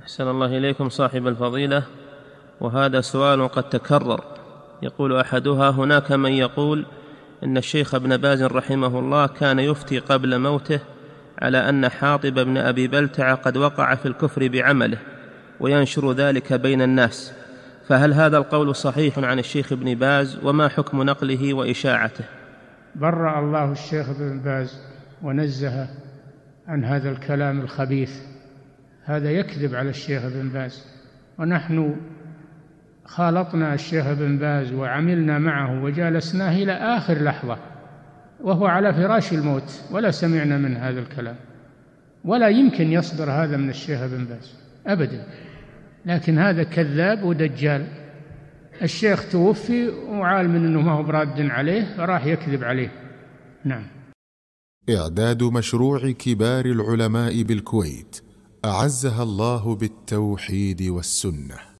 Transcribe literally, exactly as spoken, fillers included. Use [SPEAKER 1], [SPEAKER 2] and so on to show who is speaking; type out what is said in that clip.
[SPEAKER 1] أحسن الله إليكم صاحب الفضيلة، وهذا سؤال قد تكرر. يقول أحدها: هناك من يقول إن الشيخ ابن باز رحمه الله كان يفتي قبل موته على أن حاطب بن أبي بلتع قد وقع في الكفر بعمله وينشر ذلك بين الناس، فهل هذا القول صحيح عن الشيخ ابن باز؟ وما حكم نقله وإشاعته؟
[SPEAKER 2] برأ الله الشيخ ابن باز ونزه عن هذا الكلام الخبيث، هذا يكذب على الشيخ ابن باز، ونحن خالطنا الشيخ ابن باز وعملنا معه وجالسناه إلى آخر لحظة وهو على فراش الموت، ولا سمعنا من هذا الكلام، ولا يمكن يصدر هذا من الشيخ ابن باز أبدا. لكن هذا كذاب ودجال. الشيخ توفي وعالم أنه ما هو براد عليه فراح يكذب عليه. نعم.
[SPEAKER 3] إعداد مشروع كبار العلماء بالكويت أعزها الله بالتوحيد والسنة.